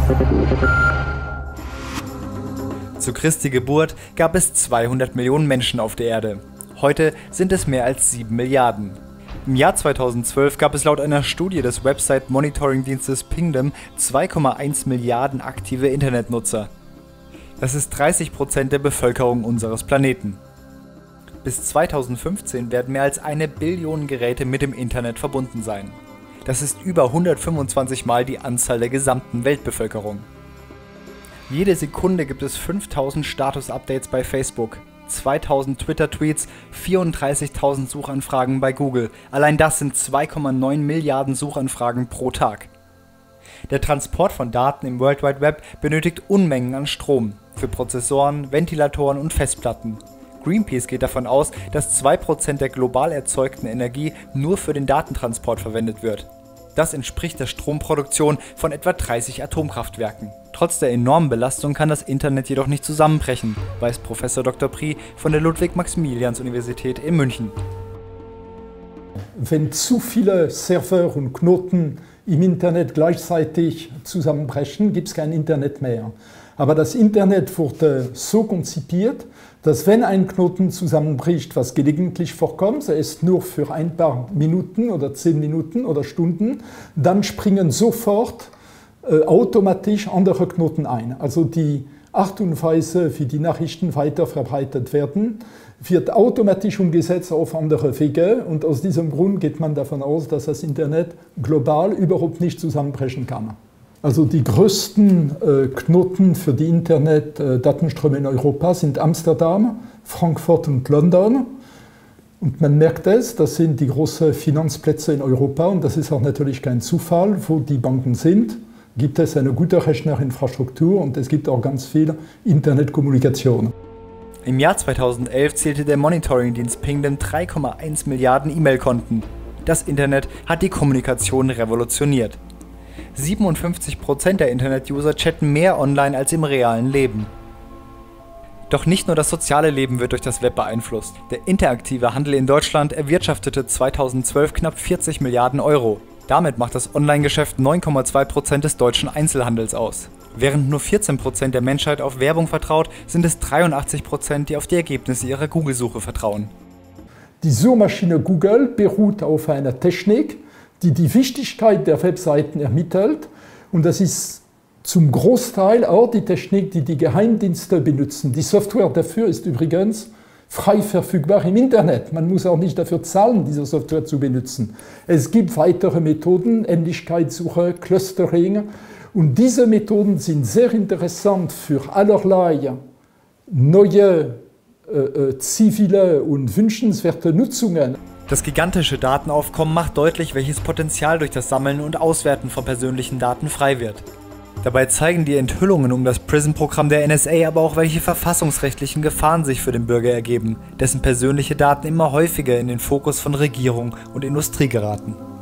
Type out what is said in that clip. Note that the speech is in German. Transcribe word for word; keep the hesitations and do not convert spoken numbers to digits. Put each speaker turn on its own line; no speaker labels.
Zu Christi Geburt gab es zweihundert Millionen Menschen auf der Erde. Heute sind es mehr als sieben Milliarden. Im Jahr zweitausendzwölf gab es laut einer Studie des Website-Monitoring-Dienstes Pingdom zwei Komma eins Milliarden aktive Internetnutzer. Das ist dreißig Prozent der Bevölkerung unseres Planeten. Bis zweitausendfünfzehn werden mehr als eine Billion Geräte mit dem Internet verbunden sein. Das ist über hundertfünfundzwanzig Mal die Anzahl der gesamten Weltbevölkerung. Jede Sekunde gibt es fünftausend Status-Updates bei Facebook, zweitausend Twitter-Tweets, vierunddreißigtausend Suchanfragen bei Google. Allein das sind zwei Komma neun Milliarden Suchanfragen pro Tag. Der Transport von Daten im World Wide Web benötigt Unmengen an Strom für Prozessoren, Ventilatoren und Festplatten. Greenpeace geht davon aus, dass zwei Prozent der global erzeugten Energie nur für den Datentransport verwendet wird. Das entspricht der Stromproduktion von etwa dreißig Atomkraftwerken. Trotz der enormen Belastung kann das Internet jedoch nicht zusammenbrechen, weiß Professor Doktor Prix von der Ludwig-Maximilians-Universität in München.
Wenn zu viele Server und Knoten im Internet gleichzeitig zusammenbrechen, gibt es kein Internet mehr. Aber das Internet wurde so konzipiert, dass wenn ein Knoten zusammenbricht, was gelegentlich vorkommt, er ist nur für ein paar Minuten oder zehn Minuten oder Stunden, dann springen sofort äh, automatisch andere Knoten ein. Also die Art und Weise, wie die Nachrichten weiter verbreitet werden, wird automatisch umgesetzt auf andere Wege und aus diesem Grund geht man davon aus, dass das Internet global überhaupt nicht zusammenbrechen kann. Also die größten äh, Knoten für die Internet-Datenströme in Europa sind Amsterdam, Frankfurt und London. Und man merkt es, das sind die großen Finanzplätze in Europa und das ist auch natürlich kein Zufall, wo die Banken sind. Gibt es eine gute Rechnerinfrastruktur und es gibt auch ganz viel Internetkommunikation.
Im Jahr zweitausendelf zählte der Monitoring-Dienst Pingdom drei Komma eins Milliarden E-Mail-Konten. Das Internet hat die Kommunikation revolutioniert. siebenundfünfzig Prozent der Internet-User chatten mehr online als im realen Leben. Doch nicht nur das soziale Leben wird durch das Web beeinflusst. Der interaktive Handel in Deutschland erwirtschaftete zweitausendzwölf knapp vierzig Milliarden Euro. Damit macht das Online-Geschäft neun Komma zwei Prozent des deutschen Einzelhandels aus. Während nur vierzehn Prozent der Menschheit auf Werbung vertraut, sind es dreiundachtzig Prozent, die auf die Ergebnisse ihrer Google-Suche vertrauen.
Die Suchmaschine Google beruht auf einer Technik, die die Wichtigkeit der Webseiten ermittelt. Und das ist zum Großteil auch die Technik, die die Geheimdienste benutzen. Die Software dafür ist übrigens frei verfügbar im Internet. Man muss auch nicht dafür zahlen, diese Software zu benutzen. Es gibt weitere Methoden, Ähnlichkeitssuche, Clustering. Und diese Methoden sind sehr interessant für allerlei neue äh, zivile und wünschenswerte Nutzungen.
Das gigantische Datenaufkommen macht deutlich, welches Potenzial durch das Sammeln und Auswerten von persönlichen Daten frei wird. Dabei zeigen die Enthüllungen um das PRISM-Programm der N S A aber auch, welche verfassungsrechtlichen Gefahren sich für den Bürger ergeben, dessen persönliche Daten immer häufiger in den Fokus von Regierung und Industrie geraten.